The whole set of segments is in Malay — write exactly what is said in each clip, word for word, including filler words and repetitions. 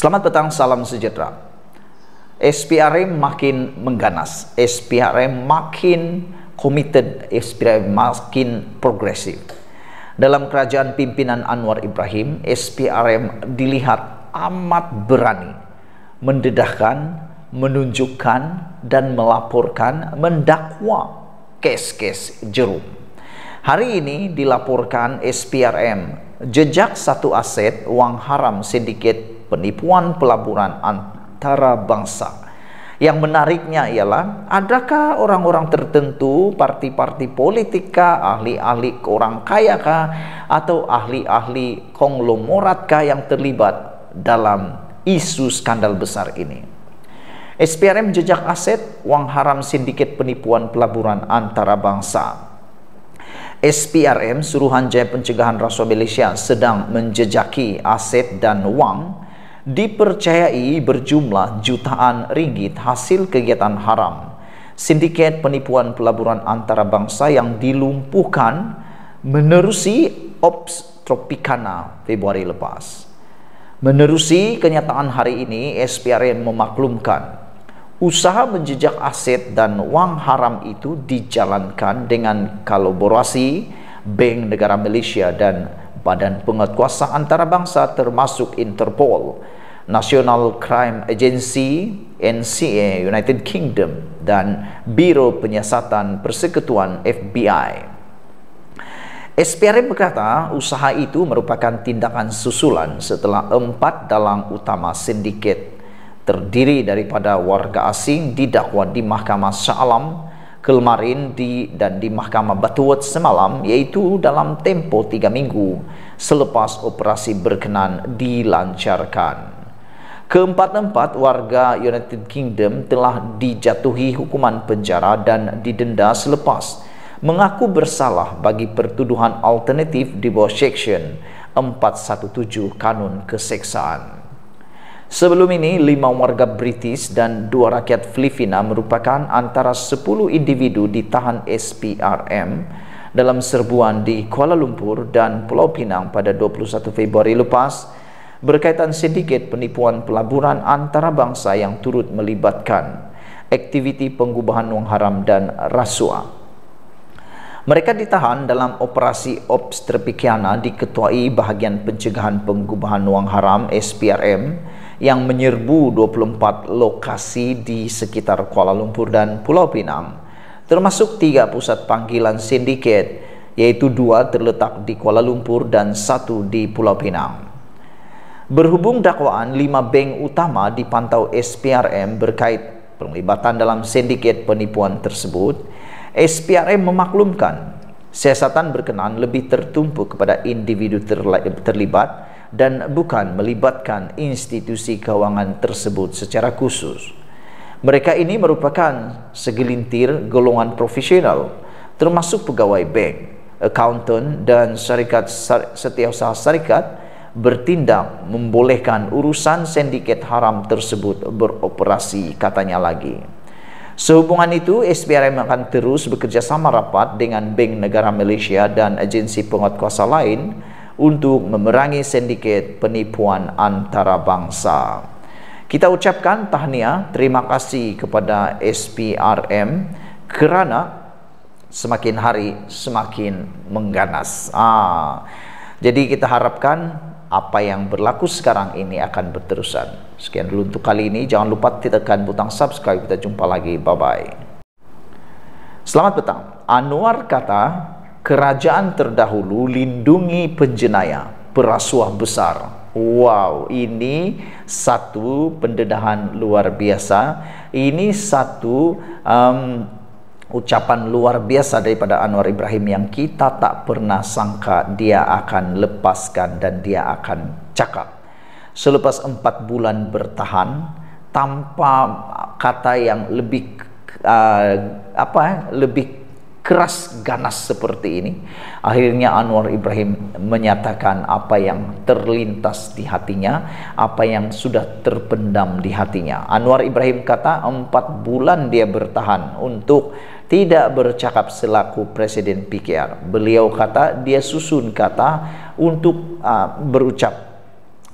Selamat petang, salam sejahtera. S P R M makin mengganas, S P R M makin committed, S P R M makin progresif. Dalam kerajaan pimpinan Anwar Ibrahim, S P R M dilihat amat berani mendedahkan, menunjukkan dan melaporkan, mendakwa kes-kes jerum. Hari ini dilaporkan S P R M jejak satu aset wang haram sindiket penipuan pelaburan antara bangsa. Yang menariknya ialah, adakah orang-orang tertentu, parti-parti politika, ahli-ahli orang kaya kah, atau ahli-ahli konglomerat kah yang terlibat dalam isu skandal besar ini? S P R M jejak aset wang haram sindiket penipuan pelaburan antara bangsa. S P R M, Suruhanjaya Pencegahan Rasuah Malaysia, sedang menjejaki aset dan wang dipercayai berjumlah jutaan ringgit hasil kegiatan haram sindiket penipuan pelaburan antara bangsa yang dilumpuhkan menerusi Ops Tropicana Februari lepas. Menerusi kenyataan hari ini, S P R M memaklumkan usaha menjejak aset dan wang haram itu dijalankan dengan kolaborasi Bank Negara Malaysia dan Badan Penguatkuasa Antarabangsa termasuk Interpol, National Crime Agency, N C A, United Kingdom, dan Biro Penyiasatan Persekutuan F B I. S P R M berkata usaha itu merupakan tindakan susulan setelah empat dalang utama sindiket terdiri daripada warga asing didakwa di Mahkamah Shah Alam kemarin di, dan di Mahkamah Batuat semalam, yaitu dalam tempoh tiga minggu selepas operasi berkenan dilancarkan. Keempat-empat warga United Kingdom telah dijatuhi hukuman penjara dan didenda selepas mengaku bersalah bagi pertuduhan alternatif di bawah Seksyen empat satu tujuh Kanun Keseksaan. Sebelum ini, lima warga British dan dua rakyat Filipina merupakan antara sepuluh individu ditahan S P R M dalam serbuan di Kuala Lumpur dan Pulau Pinang pada dua puluh satu Februari lepas berkaitan sindiket penipuan pelaburan antara bangsa yang turut melibatkan aktiviti pengubahan wang haram dan rasuah. Mereka ditahan dalam operasi Ops Tropicana diketuai Bahagian Pencegahan Pengubahan Wang Haram S P R M yang menyerbu dua puluh empat lokasi di sekitar Kuala Lumpur dan Pulau Pinang, termasuk tiga pusat panggilan sindiket, yaitu dua terletak di Kuala Lumpur dan satu di Pulau Pinang. Berhubung dakwaan lima bank utama dipantau S P R M berkait perlibatan dalam sindiket penipuan tersebut, S P R M memaklumkan siasatan berkenaan lebih tertumpu kepada individu terlibat dan bukan melibatkan institusi kewangan tersebut secara khusus. Mereka ini merupakan segelintir golongan profesional, termasuk pegawai bank, accountant dan syarikat setiausaha syarikat bertindak membolehkan urusan sindiket haram tersebut beroperasi, katanya lagi. Sehubungan itu, S P R M akan terus bekerjasama rapat dengan Bank Negara Malaysia dan agensi penguatkuasa lain untuk memerangi sindiket penipuan antara bangsa. Kita ucapkan tahniah, terima kasih kepada S P R M kerana semakin hari semakin mengganas. Ah, jadi kita harapkan apa yang berlaku sekarang ini akan berterusan. Sekian dulu untuk kali ini. Jangan lupa tekan butang subscribe. Kita jumpa lagi. Bye-bye. Selamat petang. Anwar kata, kerajaan terdahulu lindungi penjenayah berasuah besar. Wow, ini satu pendedahan luar biasa. Ini satu um, ucapan luar biasa daripada Anwar Ibrahim yang kita tak pernah sangka dia akan lepaskan dan dia akan cakap. Selepas empat bulan bertahan tanpa kata yang lebih uh, apa lebih keras ganas seperti ini, akhirnya Anwar Ibrahim menyatakan apa yang terlintas di hatinya, apa yang sudah terpendam di hatinya. Anwar Ibrahim kata empat bulan dia bertahan untuk tidak bercakap selaku Presiden P K R. Beliau kata dia susun kata untuk uh, berucap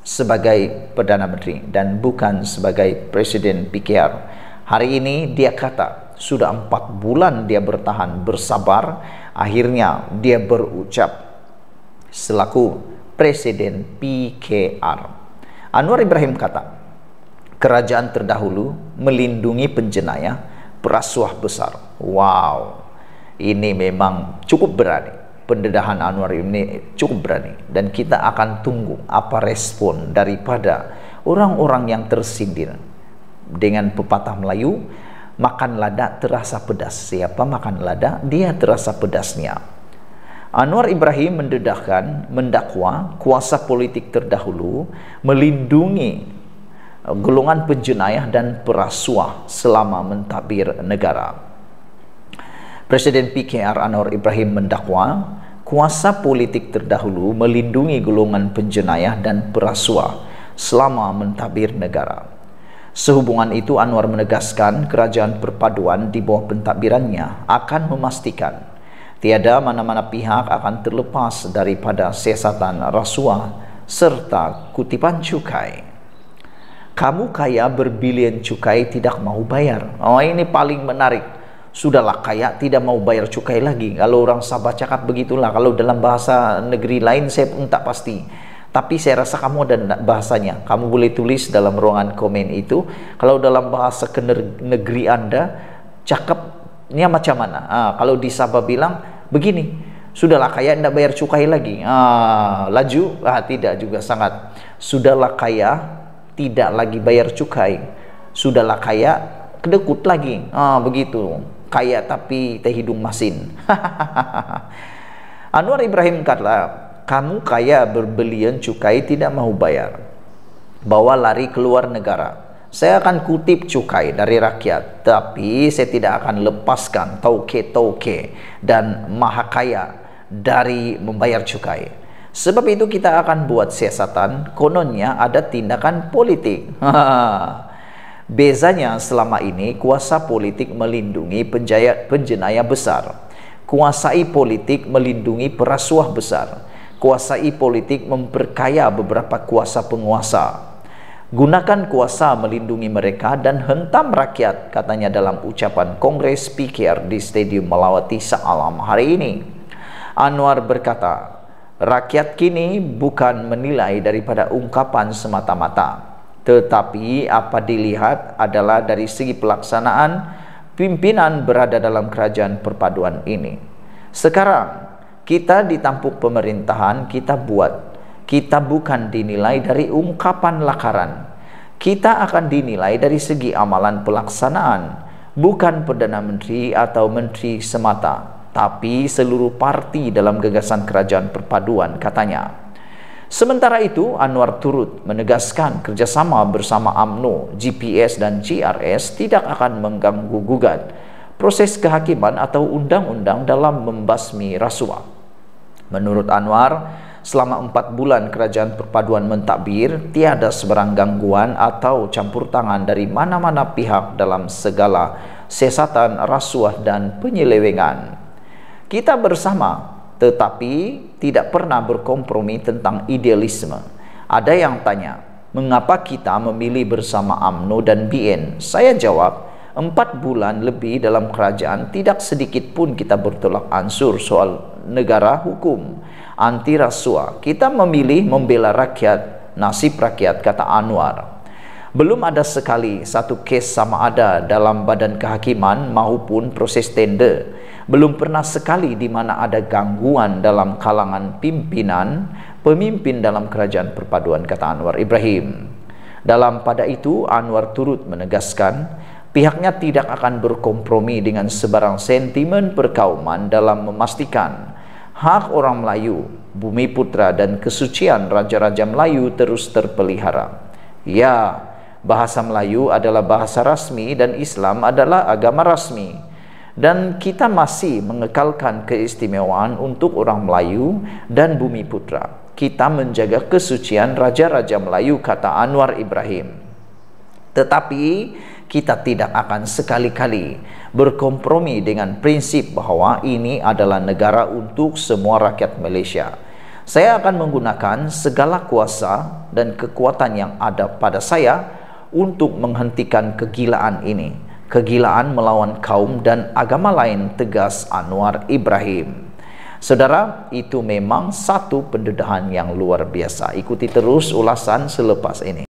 sebagai Perdana Menteri dan bukan sebagai Presiden P K R. Hari ini dia kata sudah empat bulan dia bertahan bersabar, akhirnya dia berucap selaku Presiden P K R. Anwar Ibrahim kata, kerajaan terdahulu melindungi penjenayah perasuah besar. Wow, ini memang cukup berani. Pendedahan Anwar ini cukup berani, dan kita akan tunggu apa respon daripada orang-orang yang tersindir dengan pepatah Melayu, makan lada terasa pedas. Siapa makan lada, dia terasa pedasnya. Anwar Ibrahim mendedahkan, mendakwa kuasa politik terdahulu melindungi golongan penjenayah dan perasuah selama mentadbir negara. Presiden P K R Anwar Ibrahim mendakwa kuasa politik terdahulu melindungi golongan penjenayah dan perasuah selama mentadbir negara. Sehubungan itu, Anwar menegaskan kerajaan perpaduan di bawah pentadbirannya akan memastikan tiada mana-mana pihak akan terlepas daripada siasatan rasuah serta kutipan cukai. Kamu kaya berbilion cukai tidak mau bayar. Oh, ini paling menarik. Sudahlah kaya tidak mau bayar cukai lagi. Kalau orang Sabah cakap begitulah. Kalau dalam bahasa negeri lain saya pun tak pasti, tapi saya rasa kamu ada bahasanya. Kamu boleh tulis dalam ruangan komen itu. Kalau dalam bahasa ke negeri Anda cakapnya macam mana? Ah, kalau di Sabah bilang begini, sudahlah kaya tidak bayar cukai lagi. Ah, laju? Ah, tidak juga sangat. Sudahlah kaya tidak lagi bayar cukai. Sudahlah kaya kedekut lagi. Ah, begitu. Kaya tapi teh hidung masin. Anwar Ibrahim kata, kamu kaya berbelian cukai tidak mau bayar, bawa lari keluar negara. Saya akan kutip cukai dari rakyat, tapi saya tidak akan lepaskan tauke-tauke dan maha kaya dari membayar cukai. Sebab itu kita akan buat siasatan, kononnya ada tindakan politik. Bezanya selama ini kuasa politik melindungi penjaya, penjenayah besar, kuasai politik melindungi perasuah besar, kuasai politik memperkaya beberapa kuasa penguasa. Gunakan kuasa melindungi mereka dan hentam rakyat, katanya dalam ucapan Kongres P K R di Stadium Melawati Shah Alam hari ini. Anwar berkata, rakyat kini bukan menilai daripada ungkapan semata-mata, tetapi apa dilihat adalah dari segi pelaksanaan pimpinan berada dalam kerajaan perpaduan ini. Sekarang kita ditampuk pemerintahan, kita buat. Kita bukan dinilai dari ungkapan lakaran. Kita akan dinilai dari segi amalan pelaksanaan, bukan Perdana Menteri atau Menteri semata, tapi seluruh parti dalam gagasan kerajaan perpaduan, katanya. Sementara itu, Anwar turut menegaskan kerjasama bersama U M N O, G P S dan G R S tidak akan mengganggu-gugat proses kehakiman atau undang-undang dalam membasmi rasuah. Menurut Anwar, selama empat bulan kerajaan perpaduan mentadbir, tiada sebarang gangguan atau campur tangan dari mana-mana pihak dalam segala siasatan rasuah dan penyelewengan. Kita bersama, tetapi tidak pernah berkompromi tentang idealisme. Ada yang tanya, mengapa kita memilih bersama U M N O dan B N? Saya jawab, empat bulan lebih dalam kerajaan tidak sedikit pun kita bertolak ansur soal negara hukum, anti rasuah. Kita memilih membela rakyat, nasib rakyat, kata Anwar. Belum ada sekali satu kes sama ada dalam badan kehakiman maupun proses tender. Belum pernah sekali di mana ada gangguan dalam kalangan pimpinan, pemimpin dalam kerajaan perpaduan, kata Anwar Ibrahim. Dalam pada itu, Anwar turut menegaskan pihaknya tidak akan berkompromi dengan sebarang sentimen perkauman dalam memastikan hak orang Melayu, bumi putra dan kesucian raja-raja Melayu terus terpelihara. Ya, bahasa Melayu adalah bahasa rasmi dan Islam adalah agama rasmi. Dan kita masih mengekalkan keistimewaan untuk orang Melayu dan bumi putra. Kita menjaga kesucian raja-raja Melayu, kata Anwar Ibrahim. Tetapi kita tidak akan sekali-kali berkompromi dengan prinsip bahwa ini adalah negara untuk semua rakyat Malaysia. Saya akan menggunakan segala kuasa dan kekuatan yang ada pada saya untuk menghentikan kegilaan ini. Kegilaan melawan kaum dan agama lain, tegas Anwar Ibrahim. Saudara, itu memang satu pendedahan yang luar biasa. Ikuti terus ulasan selepas ini.